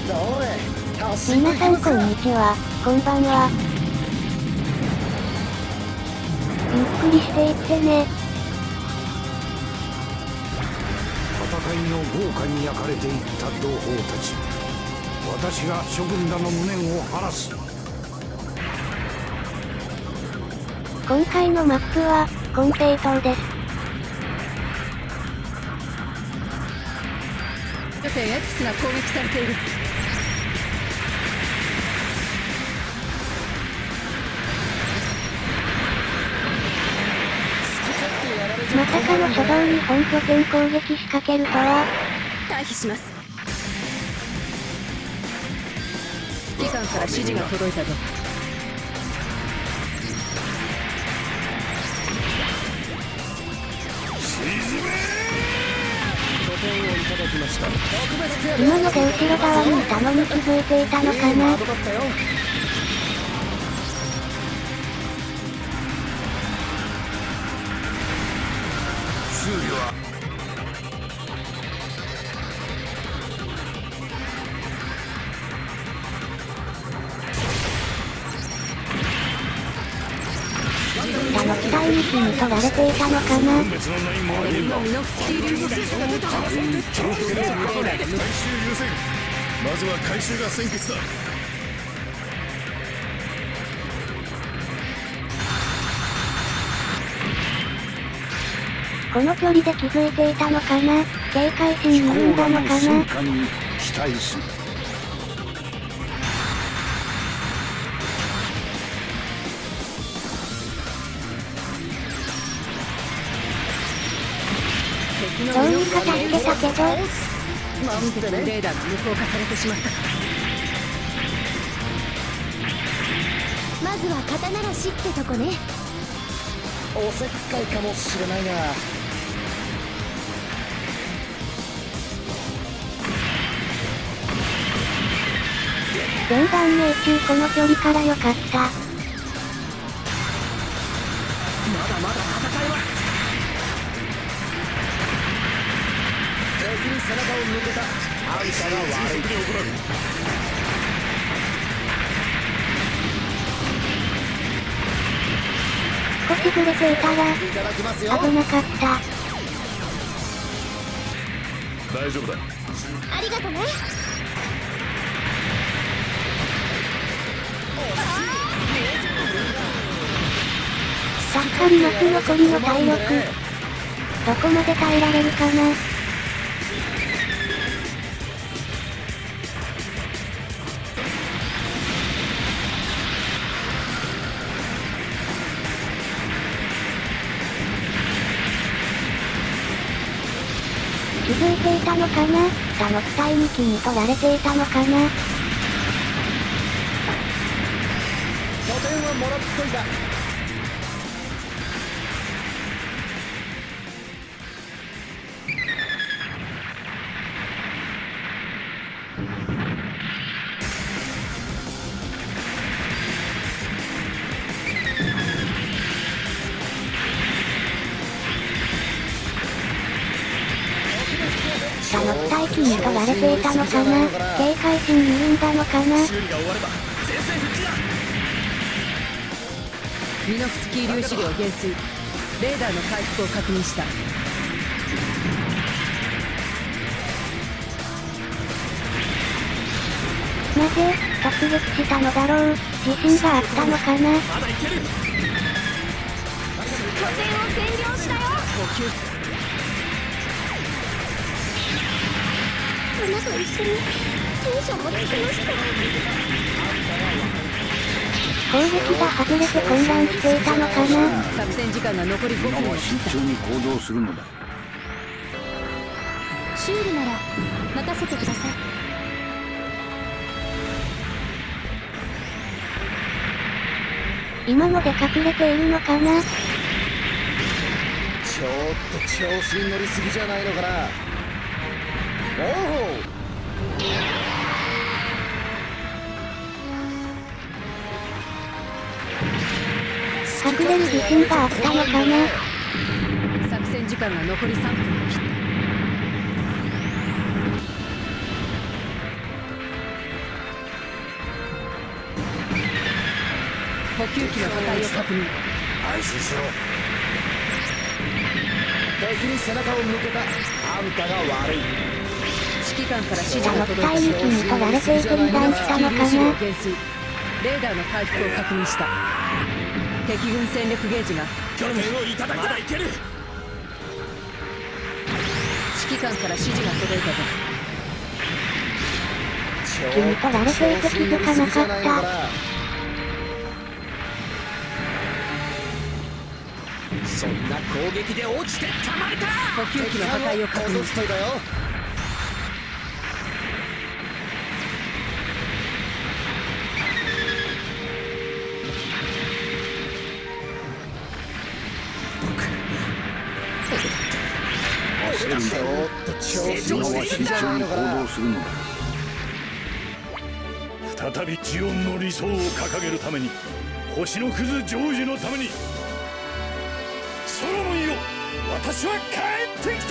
皆さんこんにちは、こんばんは。ゆっくりしていってね。 戦いの豪華に焼かれていった同胞たち。私が諸軍らの無念を晴らす。 今回のマップは、金平島です。 拠点 X が攻撃されている。 まさかの初動に本拠点攻撃仕掛けるとは。 退避します。機関から指示が届いたぞ。 今ので後ろ側にいたのに気づいていたのかな。 修理はの機体に気に取られていたのかな。 まずは回収が先決だ。 この距離で気づいていたのかな。警戒心緩んだのかな。 期待する。 どうにか助けたけど、 なんでレーダーが無効化されてしまった。 まずは肩慣らしってとこね。 おせっかいかもしれないが。 全弾命中この距離から良かった。 まだまだ戦えます。 敵に背中を向けた。あんたが悪い。 少しずれていたら危なかった。 大丈夫だ。 ありがとね。 さっかります残りの体力。どこまで耐えられるかな。気づいていたのかな。他の機体に気に取られていたのかな。 拠点はもらっといた。 他の機体機に取られていたのかな。警戒心緩んだのかな。 修理が終われば前線復帰だ。 ミノフスキー粒子量減衰。レーダーの回復を確認した。 なぜ突撃したのだろう。自信があったのかな。 まだいける。 拠点を占領したよ。 補給。 馬と一緒に戦車もつきました。 攻撃が外れて混乱していたのかな。 作戦時間が残り5分を今は切った。 慎重に行動するのだ。 修理なら任せてください。 今ので隠れているのかな。 ちょっと調子に乗りすぎじゃないのかな。おお。 隠れる自信があったのかな。 作戦時間が残り3分を切った。 補給機の破壊を確認。 安心しろ。 敵に背中を向けたあんたが悪い。 指揮官から指示が届いた。 大陸に取られていて油断したのかな。 気流資料減衰。レーダーの回復を確認した。敵軍戦力ゲージが拠点をいただいたらいける。 指揮官から指示が届いたぞ。 君取られていて気づかなかった。 そんな攻撃で落ちてたまるか。 補給機の破壊を確認しといたよ。 焦るんだよ。今は慎重に行動するのだ。 再びジオンの理想を掲げるために、星のクズ成就のために、ソロモンよ、私は帰ってきた。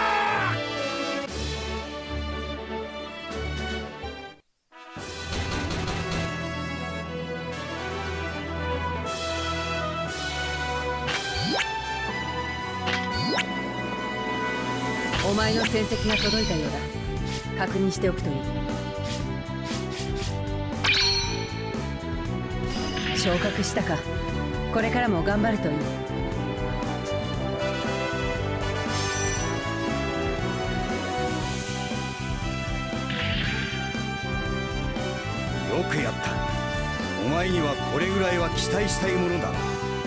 お前の戦績が届いたようだ。確認しておくといい。昇格したか。これからも頑張るといい。 よくやった。お前にはこれぐらいは期待したいものだ。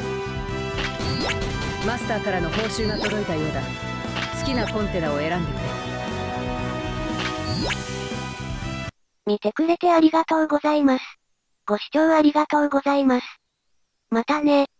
マスターからの報酬が届いたようだ。好きなコンテナを選んでくれ。 見てくれてありがとうございます。ご視聴ありがとうございます。またね。